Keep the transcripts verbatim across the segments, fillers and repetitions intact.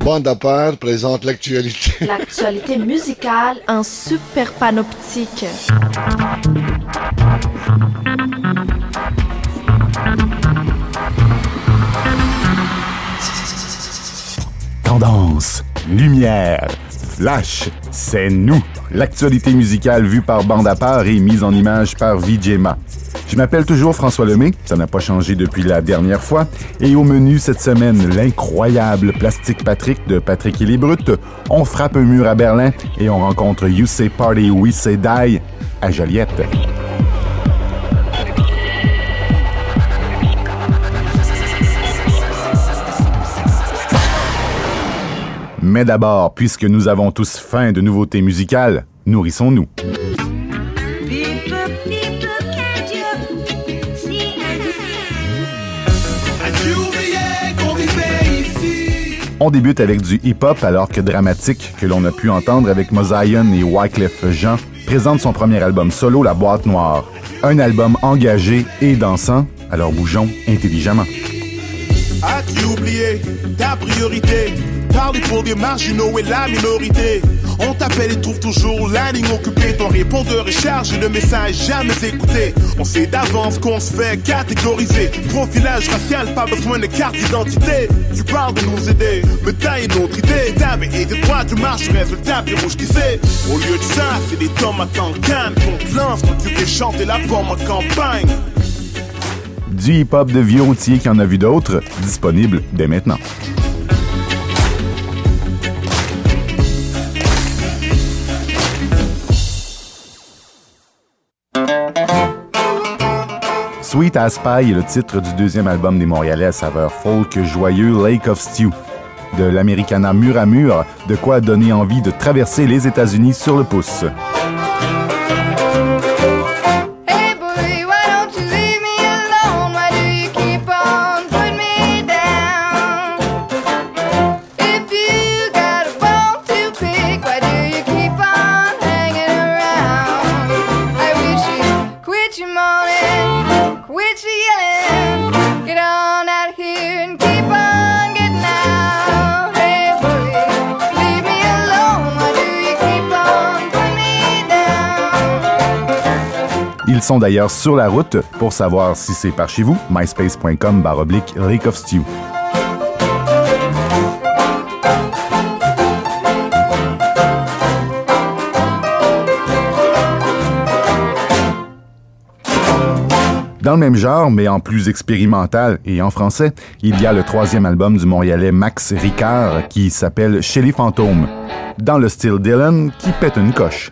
Bande à part présente l'actualité. L'actualité musicale en super panoptique. Tendance, lumière, flash, c'est nous. L'actualité musicale vue par Bande à part et mise en image par V J Ma. Je m'appelle toujours François Lemay, ça n'a pas changé depuis la dernière fois. Et au menu cette semaine, l'incroyable Plastic Patrick de Patrick et les Brutes. On frappe un mur à Berlin et on rencontre You Say Party, We Say Die à Joliette. Mais d'abord, puisque nous avons tous faim de nouveautés musicales, nourrissons-nous. On débute avec du hip-hop alors que Dramatique, que l'on a pu entendre avec Mozion et Wyclef Jean, présente son premier album solo, La Boîte Noire. Un album engagé et dansant, alors bougeons intelligemment. As-tu oublié ta priorité? Parler pour des marginaux et la minorité. On t'appelle et trouve toujours la ligne occupée. Ton répondeur est chargé, le message jamais écouté. On sait d'avance qu'on se fait catégoriser. Profilage racial, pas besoin de carte d'identité. Tu parles de nous aider, mais t'as une autre idée. T'avais été droit, tu marches, résultat, puis rouge qui sait. Au lieu de ça, c'est des tomates en canne qu'on te lance quand tu fais chanter la pomme en campagne. Du hip-hop de vieux routiers qui en a vu d'autres, disponible dès maintenant. Sweet as Pie est le titre du deuxième album des Montréalais à saveur folk joyeux Lake of Stew. De l'Americana mur à mur, de quoi donner envie de traverser les États-Unis sur le pouce. Ils sont d'ailleurs sur la route. Pour savoir si c'est par chez vous, myspace.com barre oblique Lake of Stew. Dans le même genre, mais en plus expérimental et en français, il y a le troisième album du Montréalais Max Ricard qui s'appelle Chez les fantômes. Dans le style Dylan qui pète une coche.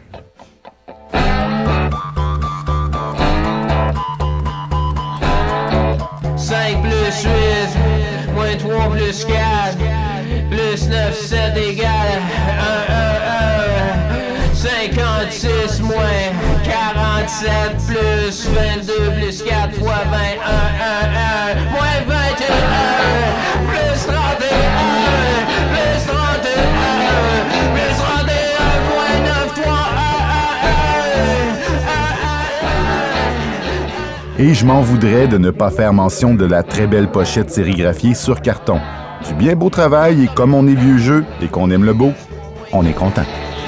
cinq plus huit, moins trois plus quatre, plus neuf, sept égale un, un, un. cinquante-six moins quarante-sept plus vingt-deux plus quatre fois vingt, un, un, un, moins vingt et un, plus trente et un, plus trente et un, plus trente et un, moins neuf, trois, Et je m'en voudrais de ne pas faire mention de la très belle pochette sérigraphiée sur carton. Du bien beau travail et comme on est vieux jeu et qu'on aime le beau, on est content.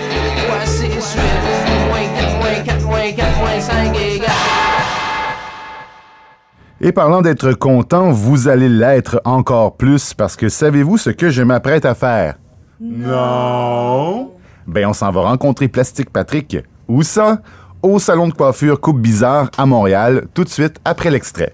Et parlant d'être content, vous allez l'être encore plus parce que savez-vous ce que je m'apprête à faire? Non. Ben on s'en va rencontrer Plastic Patrick. Où ça? Au salon de coiffure Coupe Bizarre à Montréal, tout de suite après l'extrait.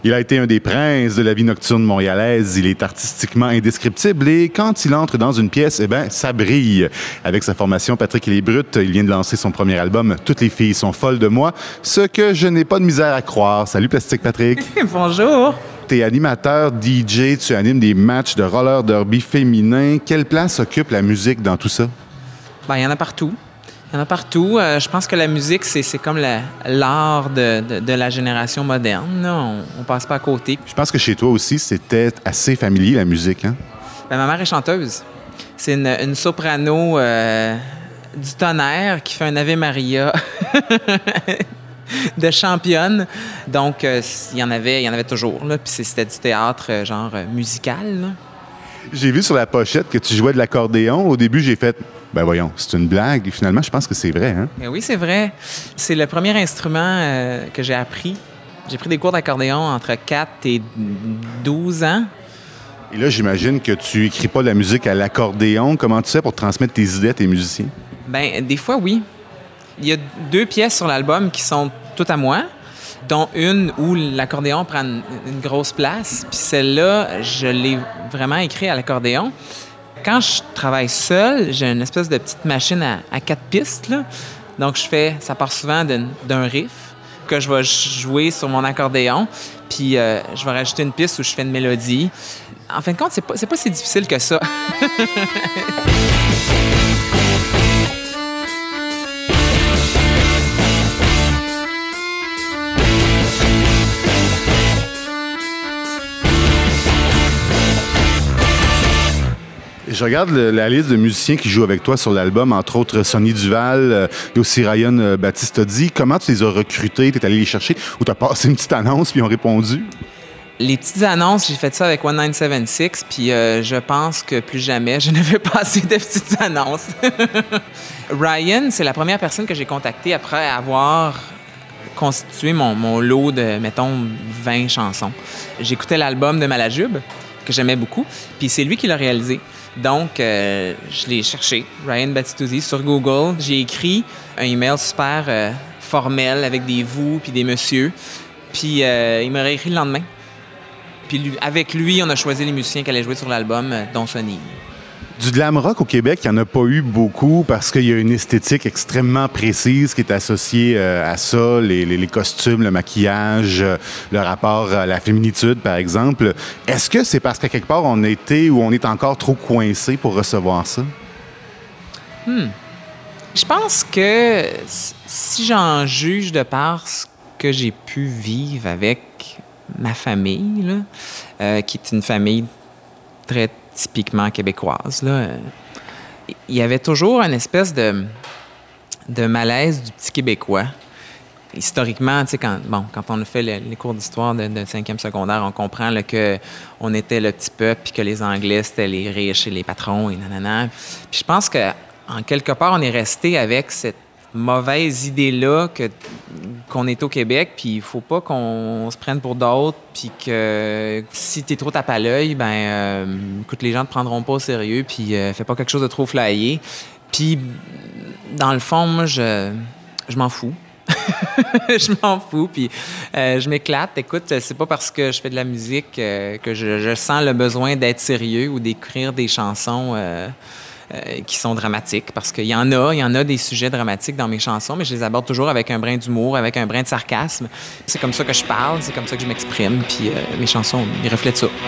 Il a été un des princes de la vie nocturne montréalaise. Il est artistiquement indescriptible et quand il entre dans une pièce, eh ben, ça brille. Avec sa formation Patrick et les Brutes, il vient de lancer son premier album « Toutes les filles sont folles de moi », ce que je n'ai pas de misère à croire. Salut Plastique Patrick. Bonjour. Tu es animateur, D J, tu animes des matchs de roller derby féminin. Quelle place occupe la musique dans tout ça? Ben, il y en a partout. Il y en a partout. Euh, je pense que la musique, c'est, c'est comme la, l'art de, de, de la génération moderne. Là. On, on passe pas à côté. Je pense que chez toi aussi, c'était assez familier, la musique, hein? Ben, ma mère est chanteuse. C'est une, une soprano euh, du tonnerre qui fait un Ave Maria de championne. Donc, euh, il y en avait, il y en avait toujours. Là. Puis c'était du théâtre euh, genre euh, musical. Là. J'ai vu sur la pochette que tu jouais de l'accordéon. Au début, j'ai fait... Ben voyons, c'est une blague. Finalement, je pense que c'est vrai, hein? Mais oui, c'est vrai. C'est le premier instrument euh, que j'ai appris. J'ai pris des cours d'accordéon entre quatre et douze ans. Et là, j'imagine que tu écris pas de la musique à l'accordéon. Comment tu fais pour transmettre tes idées à tes musiciens? Ben des fois, oui. Il y a deux pièces sur l'album qui sont toutes à moi, dont une où l'accordéon prend une, une grosse place. Puis celle-là, je l'ai vraiment écrite à l'accordéon. Quand je travaille seul, j'ai une espèce de petite machine à, à quatre pistes. Là. Donc, je fais, ça part souvent d'un, d'un riff que je vais jouer sur mon accordéon. Puis, euh, je vais rajouter une piste où je fais une mélodie. En fin de compte, c'est pas, c'est pas si difficile que ça. Je regarde le, la liste de musiciens qui jouent avec toi sur l'album, entre autres Sonny Duval euh, et aussi Ryan euh, Baptiste-Oddy. Comment tu les as recrutés? Tu es allé les chercher ou tu as passé une petite annonce puis ils ont répondu? Les petites annonces, j'ai fait ça avec mille neuf cent soixante-seize, puis euh, je pense que plus jamais je ne vais passer de petites annonces. Ryan, c'est la première personne que j'ai contactée après avoir constitué mon, mon lot de, mettons, vingt chansons. J'écoutais l'album de Malajube, que j'aimais beaucoup, puis c'est lui qui l'a réalisé. Donc, euh, je l'ai cherché, Ryan Baptiste-Oddy, sur Google. J'ai écrit un email super euh, formel avec des vous puis des monsieur. Puis, euh, il m'a réécrit le lendemain. Puis, lui, avec lui, on a choisi les musiciens qui allaient jouer sur l'album, euh, dont Sonny. Du glam rock au Québec, il n'y en a pas eu beaucoup parce qu'il y a une esthétique extrêmement précise qui est associée euh, à ça, les, les, les costumes, le maquillage, euh, le rapport à la féminitude, par exemple. Est-ce que c'est parce qu'à quelque part, on était ou on est encore trop coincé pour recevoir ça? Hmm. Je pense que si j'en juge de par ce que j'ai pu vivre avec ma famille, là, euh, qui est une famille très typiquement québécoise, là, il y avait toujours une espèce de, de malaise du petit Québécois. Historiquement, tu sais, quand, bon, quand on a fait le, les cours d'histoire de, de cinquième secondaire, on comprend là, que on était le petit peuple puis que les Anglais, c'était les riches et les patrons et nanana. Puis je pense qu'en quelque part, on est resté avec cette mauvaise idée-là que, qu'on est au Québec, puis il faut pas qu'on se prenne pour d'autres, puis que si t'es trop tape à l'œil, ben euh, écoute, les gens te prendront pas au sérieux, puis euh, fais pas quelque chose de trop flyé. Puis, dans le fond, moi, je, je m'en fous. je m'en fous, puis euh, je m'éclate. Écoute, c'est pas parce que je fais de la musique euh, que je, je sens le besoin d'être sérieux ou d'écrire des chansons euh, Euh, qui sont dramatiques, parce qu'il y en a, il y en a des sujets dramatiques dans mes chansons, mais je les aborde toujours avec un brin d'humour, avec un brin de sarcasme. C'est comme ça que je parle, c'est comme ça que je m'exprime, puis euh, mes chansons, ils reflètent ça.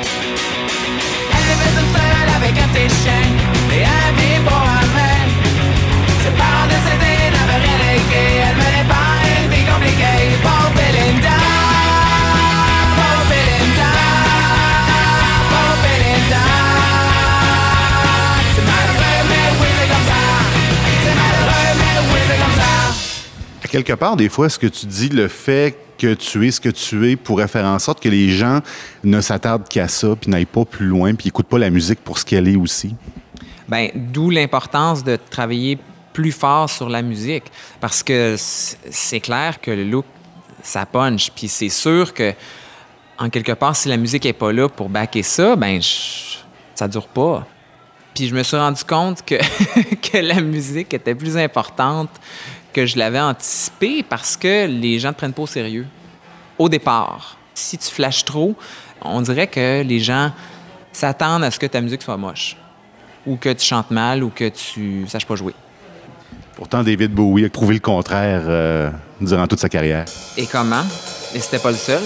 Elle faisait seule avec un petit chien, et un biberon à main. Ses parents décédés n'avaient rien légué, elle menait pas une vie compliquée. Pauvre Belinda, pauvre Belinda, pauvre Belinda. Quelque part, des fois, ce que tu dis, le fait que tu es ce que tu es pourrait faire en sorte que les gens ne s'attardent qu'à ça, puis n'aillent pas plus loin, puis n'écoutent pas la musique pour ce qu'elle est aussi. Bien, d'où l'importance de travailler plus fort sur la musique, parce que c'est clair que le look, ça punch, puis c'est sûr que, en quelque part, si la musique n'est pas là pour backer ça, ben je, ça dure pas. Puis je me suis rendu compte que, que la musique était plus importante que je l'avais anticipé parce que les gens ne te prennent pas au sérieux. Au départ. Si tu flashes trop, on dirait que les gens s'attendent à ce que ta musique soit moche, ou que tu chantes mal, ou que tu saches pas jouer. Pourtant, David Bowie a prouvé le contraire euh, durant toute sa carrière. Et comment? Et c'était pas le seul.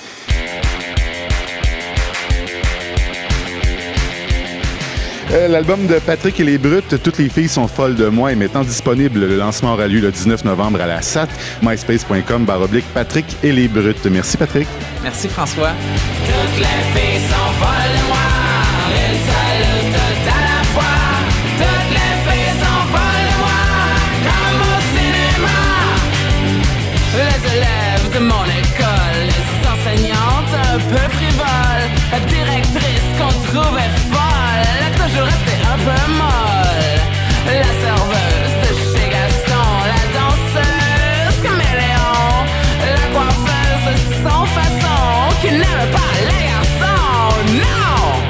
Euh, L'album de Patrick et les Brutes, Toutes les filles sont folles de moi, est maintenant disponible. Le lancement aura lieu le dix-neuf novembre à la S A T, myspace point com barre oblique Patrick et les Brutes. Merci, Patrick. Merci, François. Toutes les filles sont folles de moi, une seule toute à la fois. Toutes les filles sont folles de moi, comme au cinéma. Les élèves de mon école, les enseignantes un peu frivoles, la directrice qu'on trouvait folle, elle est toujours restée un peu molle. La serveuse de chez Gaston, la danseuse caméléon, la coiffeuse sans façon, qui n'aime pas les garçons, non!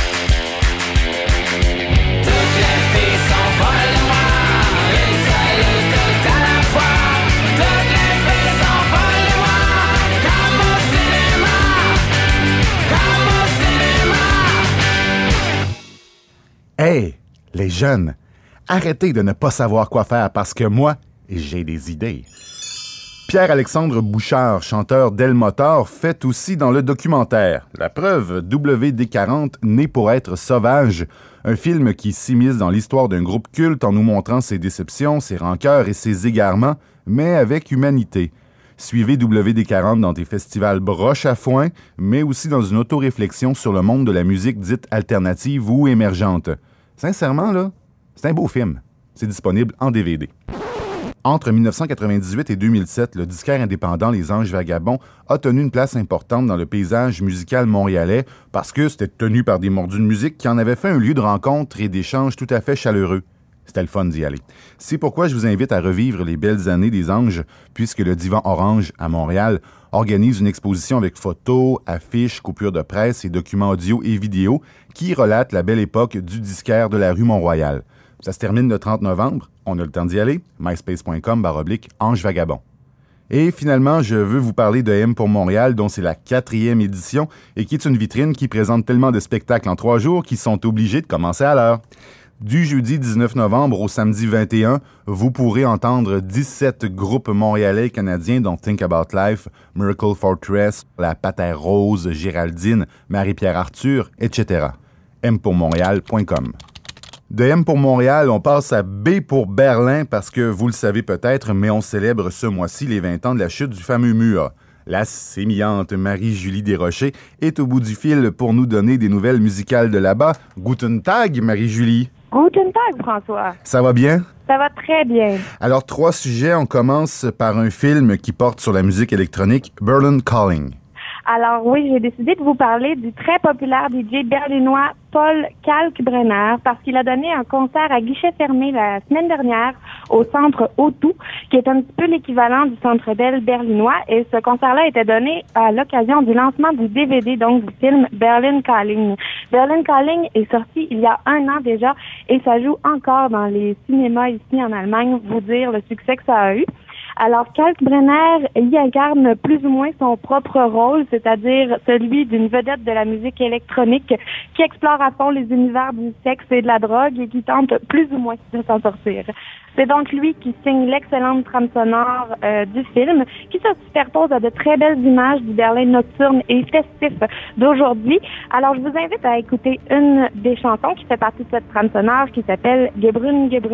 Toutes les filles sont folles de moi, une seule toute à la fois. Toutes les filles sont folles de moi, comme au cinéma, comme au cinéma. Hey, les jeunes, arrêtez de ne pas savoir quoi faire parce que moi, j'ai des idées. Pierre-Alexandre Bouchard, chanteur d'El Motor, fait aussi dans le documentaire. La preuve, W D quarante, né pour être sauvage, un film qui s'immisce dans l'histoire d'un groupe culte en nous montrant ses déceptions, ses rancœurs et ses égarements, mais avec humanité. Suivez W D quarante dans des festivals broche à foin, mais aussi dans une autoréflexion sur le monde de la musique dite alternative ou émergente. Sincèrement, là, c'est un beau film. C'est disponible en D V D. Entre mille neuf cent quatre-vingt-dix-huit et deux mille sept, le disquaire indépendant Les Anges Vagabonds a tenu une place importante dans le paysage musical montréalais parce que c'était tenu par des mordus de musique qui en avaient fait un lieu de rencontre et d'échange tout à fait chaleureux. C'était le fun d'y aller. C'est pourquoi je vous invite à revivre les belles années des Anges, puisque le Divan Orange, à Montréal, organise une exposition avec photos, affiches, coupures de presse et documents audio et vidéo qui relatent la belle époque du disquaire de la rue Mont-Royal. Ça se termine le trente novembre. On a le temps d'y aller. myspace point com barre oblique Ange Vagabond. Et finalement, je veux vous parler de M pour Montréal, dont c'est la quatrième édition et qui est une vitrine qui présente tellement de spectacles en trois jours qu'ils sont obligés de commencer à l'heure. Du jeudi dix-neuf novembre au samedi vingt et un, vous pourrez entendre dix-sept groupes montréalais et canadiens dont Think About Life, Miracle Fortress, La Patère Rose, Géraldine, Marie-Pierre Arthur, et cetera. m pour montréal point com. De M pour Montréal, on passe à B pour Berlin parce que, vous le savez peut-être, mais on célèbre ce mois-ci les vingt ans de la chute du fameux mur. La sémillante Marie-Julie Desrochers est au bout du fil pour nous donner des nouvelles musicales de là-bas. Guten Tag, Marie-Julie. Guten Tag, François. Ça va bien? Ça va très bien. Alors, trois sujets. On commence par un film qui porte sur la musique électronique, Berlin Calling. Alors oui, j'ai décidé de vous parler du très populaire D J berlinois Paul Kalkbrenner parce qu'il a donné un concert à guichet fermé la semaine dernière au centre O deux, qui est un petit peu l'équivalent du Centre Bell berlinois. Et ce concert-là était donné à l'occasion du lancement du D V D, donc du film Berlin Calling. Berlin Calling est sorti il y a un an déjà et ça joue encore dans les cinémas ici en Allemagne, vous dire le succès que ça a eu. Alors, Kalkbrenner y incarne plus ou moins son propre rôle, c'est-à-dire celui d'une vedette de la musique électronique qui explore à fond les univers du sexe et de la drogue et qui tente plus ou moins de s'en sortir. C'est donc lui qui signe l'excellente trame sonore euh, du film, qui se superpose à de très belles images du Berlin nocturne et festif d'aujourd'hui. Alors, je vous invite à écouter une des chansons qui fait partie de cette trame sonore qui s'appelle « Gebrünn, Gebrünn ».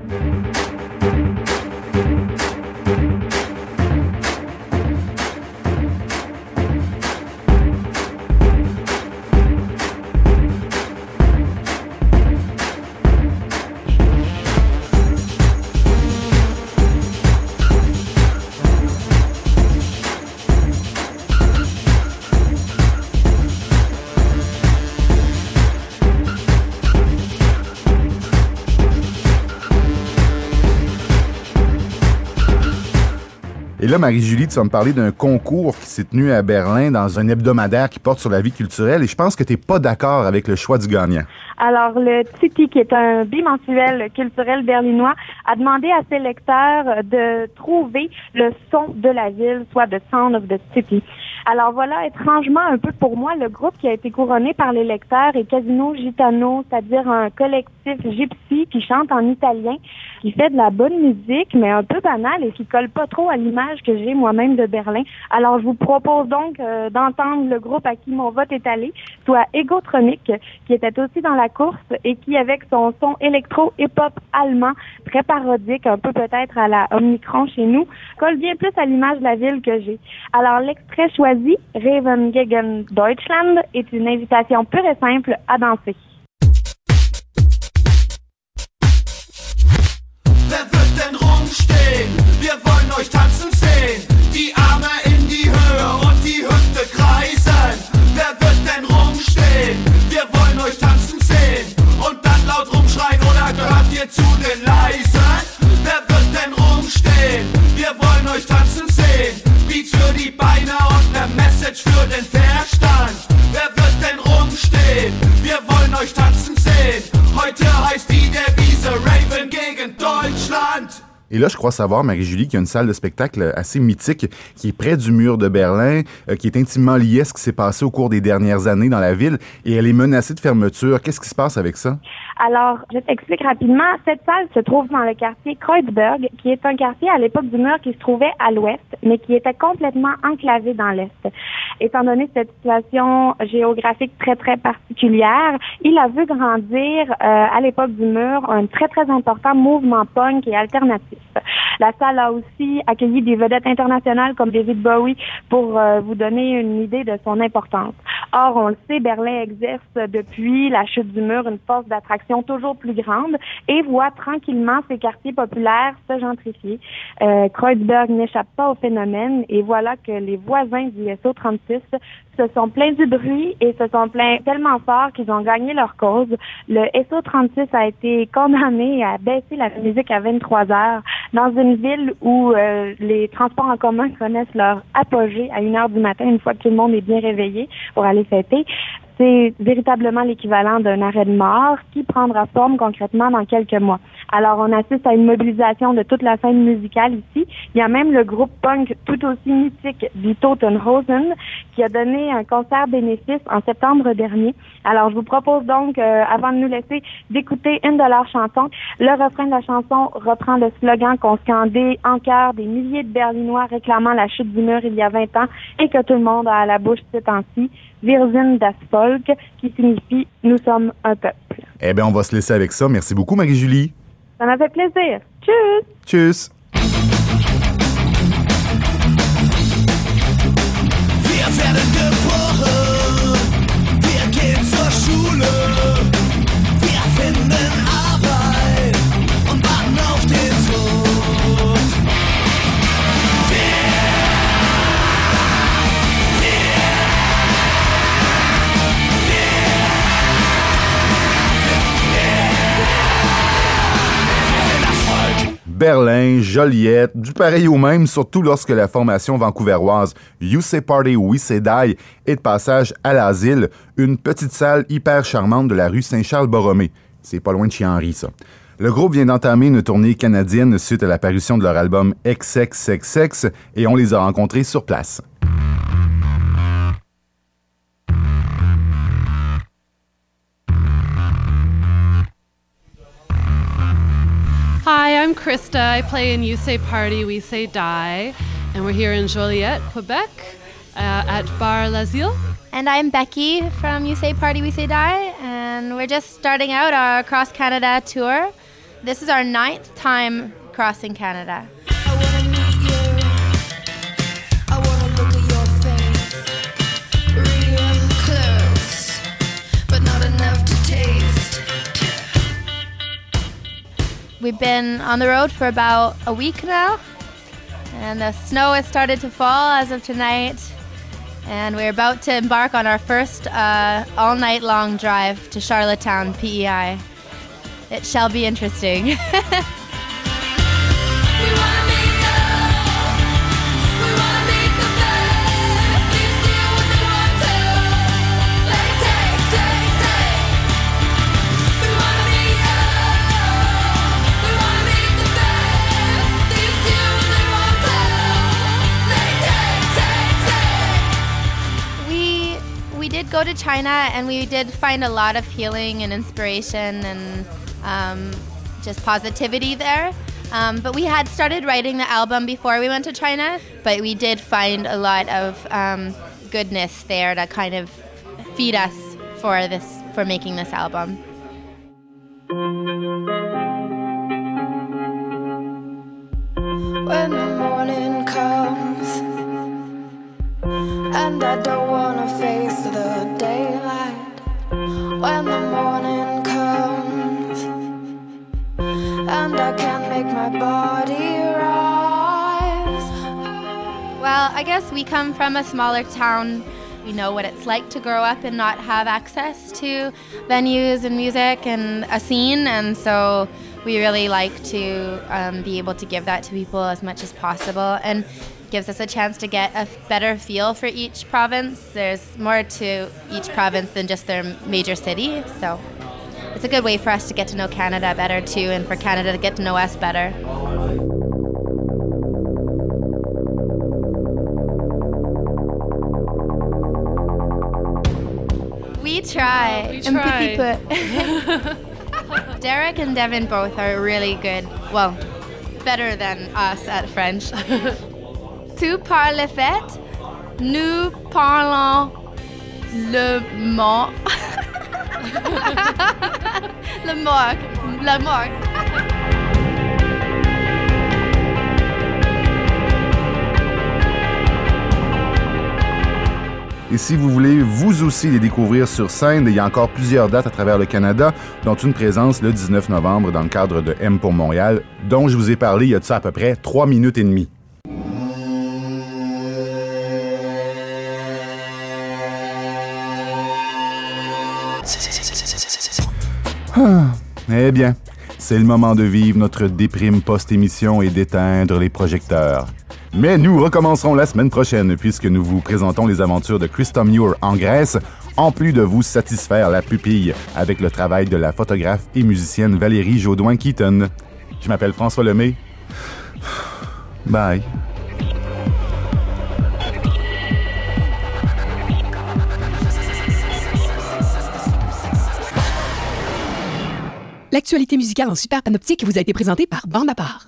Et là, Marie-Julie, tu vas me parler d'un concours qui s'est tenu à Berlin dans un hebdomadaire qui porte sur la vie culturelle et je pense que tu n'es pas d'accord avec le choix du gagnant. Alors, le City, qui est un bimensuel culturel berlinois, a demandé à ses lecteurs de trouver le son de la ville, soit The Sound of the City. Alors voilà, étrangement, un peu pour moi, le groupe qui a été couronné par les lecteurs est Casino Gitano, c'est-à-dire un collectif gypsy qui chante en italien, qui fait de la bonne musique, mais un peu banale et qui colle pas trop à l'image que j'ai moi-même de Berlin. Alors je vous propose donc euh, d'entendre le groupe à qui mon vote est allé, soit Egotronic, qui était aussi dans la course et qui, avec son son électro-hip-hop allemand, très parodique, un peu peut-être à la Omnicron chez nous, colle bien plus à l'image de la ville que j'ai. Alors l'extrait choisi, Raven gegen Deutschland, est une invitation pure et simple à danser. Wer wird denn rumstehen? Wir wollen euch tanzen sehen. Die Arme in die Höhe und die Hüfte kreisen. Wer wird denn rumstehen? Wir wollen euch tanzen sehen. Und dann laut rumschreien oder gehört ihr zu den Leisen? Wer wird denn rumstehen? Wir wollen euch tanzen sehen. Beats für die Beine und ne Message für den Verstand. Wer wird denn rumstehen? Wir wollen euch tanzen sehen. Heute heißt die Devise Raven gegen Deutschland. Et là, je crois savoir, Marie-Julie, qu'il y a une salle de spectacle assez mythique qui est près du mur de Berlin, euh, qui est intimement liée à ce qui s'est passé au cours des dernières années dans la ville, et elle est menacée de fermeture. Qu'est-ce qui se passe avec ça? Alors, je t'explique rapidement. Cette salle se trouve dans le quartier Kreuzberg, qui est un quartier à l'époque du mur qui se trouvait à l'ouest, mais qui était complètement enclavé dans l'est. Étant donné cette situation géographique très, très particulière, il a vu grandir, euh, à l'époque du mur, un très, très important mouvement punk et alternatif. La salle a aussi accueilli des vedettes internationales comme David Bowie pour euh, vous donner une idée de son importance. Or, on le sait, Berlin exerce depuis la chute du mur une force d'attraction toujours plus grande et voit tranquillement ses quartiers populaires se gentrifier. Euh, Kreuzberg n'échappe pas au phénomène et voilà que les voisins du S O trente-six se sont plaints du bruit et se sont plaints tellement fort qu'ils ont gagné leur cause. Le S O trente-six a été condamné à baisser la musique à vingt-trois heures dans une ville où euh, les transports en commun connaissent leur apogée à une heure du matin, une fois que tout le monde est bien réveillé pour aller fêter. C'est véritablement l'équivalent d'un arrêt de mort qui prendra forme concrètement dans quelques mois. Alors, on assiste à une mobilisation de toute la scène musicale ici. Il y a même le groupe punk tout aussi mythique du Totenhausen qui a donné un concert bénéfice en septembre dernier. Alors, je vous propose donc, euh, avant de nous laisser, d'écouter une de leurs chansons. Le refrain de la chanson reprend le slogan qu'ont scandé en chœur des milliers de Berlinois réclamant la chute du mur il y a vingt ans et que tout le monde a à la bouche ces temps-ci. Wir sind das Volk, qui signifie « Nous sommes un peuple ». Eh bien, on va se laisser avec ça. Merci beaucoup, Marie-Julie. Ça m'a fait plaisir. Tschüss! Tschüss! Wir werden geboren, wir gehen zur Schule, wir finden Arbeit und warten auf den Tod. Berlin, Joliette, du pareil au même, surtout lorsque la formation vancouveroise You Say Party, We Say Die est de passage à l'Asile, une petite salle hyper charmante de la rue Saint-Charles-Borromée. C'est pas loin de chez Henri, ça. Le groupe vient d'entamer une tournée canadienne suite à la parution de leur album X X X X et on les a rencontrés sur place. Hi, I'm Krista. I play in You Say Party, We Say Die, and we're here in Joliette, Quebec, uh, at Bar L'Asile. And I'm Becky from You Say Party, We Say Die, and we're just starting out our Cross Canada tour. This is our ninth time crossing Canada. We've been on the road for about a week now, and the snow has started to fall as of tonight, and we're about to embark on our first uh, all-night long drive to Charlottetown, P E I. It shall be interesting. go to China, and we did find a lot of healing and inspiration and um, just positivity there. Um, but we had started writing the album before we went to China, but we did find a lot of um, goodness there to kind of feed us for this, for making this album. When the morning comes and I don't wanna face the daylight, when the morning comes and I can't make my body rise. Well, I guess we come from a smaller town. We know what it's like to grow up and not have access to venues and music and a scene, and so we really like to um, be able to give that to people as much as possible, and gives us a chance to get a better feel for each province. There's more to each province than just their major city, so it's a good way for us to get to know Canada better too, and for Canada to get to know us better. We try. We Un try. petit peu. Derek and Devin both are really good. Well, better than us at French. Tu parles le fait, nous parlons le mot. Le mot. Le mot. Et si vous voulez vous aussi les découvrir sur scène, il y a encore plusieurs dates à travers le Canada, dont une présence le dix-neuf novembre dans le cadre de M pour Montréal, dont je vous ai parlé il y a de ça à peu près trois minutes et demie. Ah, eh bien, c'est le moment de vivre notre déprime post-émission et d'éteindre les projecteurs. Mais nous recommencerons la semaine prochaine puisque nous vous présentons les aventures de Christa Muir en Grèce, en plus de vous satisfaire la pupille avec le travail de la photographe et musicienne Valérie Jaudoin-Keaton. Je m'appelle François Lemay. Bye. L'actualité musicale en super panoptique vous a été présentée par Bande à part.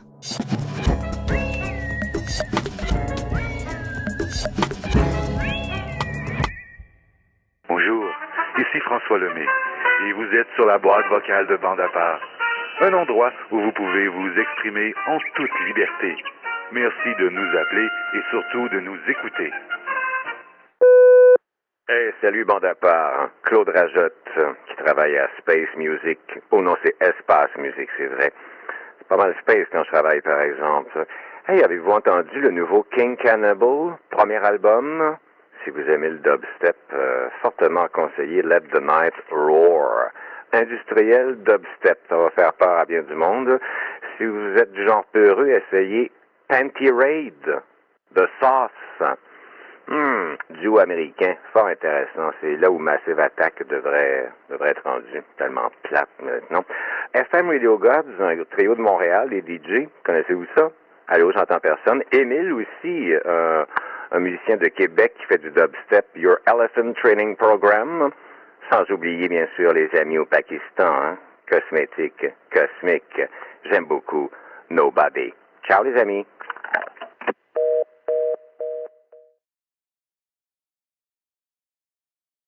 Bonjour, ici François Lemay, et vous êtes sur la boîte vocale de Bande à part. Un endroit où vous pouvez vous exprimer en toute liberté. Merci de nous appeler et surtout de nous écouter. Hey, salut Bande à part, Claude Rajotte, qui travaille à Space Music. Oh non, c'est Espace Music, c'est vrai. C'est pas mal Space quand je travaille, par exemple. Hey, avez-vous entendu le nouveau King Cannibal, premier album? Si vous aimez le dubstep, euh, fortement conseillé Let the Night Roar. Industriel dubstep, ça va faire peur à bien du monde. Si vous êtes du genre peureux, essayez Panty Raid, The Sauce. Hmm, duo américain, fort intéressant. C'est là où Massive Attack devrait, devrait être rendu, tellement plate maintenant. F M Radio Gods, un trio de Montréal, les D J, connaissez-vous ça? Allô, j'entends personne. Émile aussi, euh, un musicien de Québec qui fait du dubstep, Your Elephant Training Program. Sans oublier, bien sûr, les amis au Pakistan, hein? Cosmétique, cosmique. J'aime beaucoup Nobody. Ciao, les amis.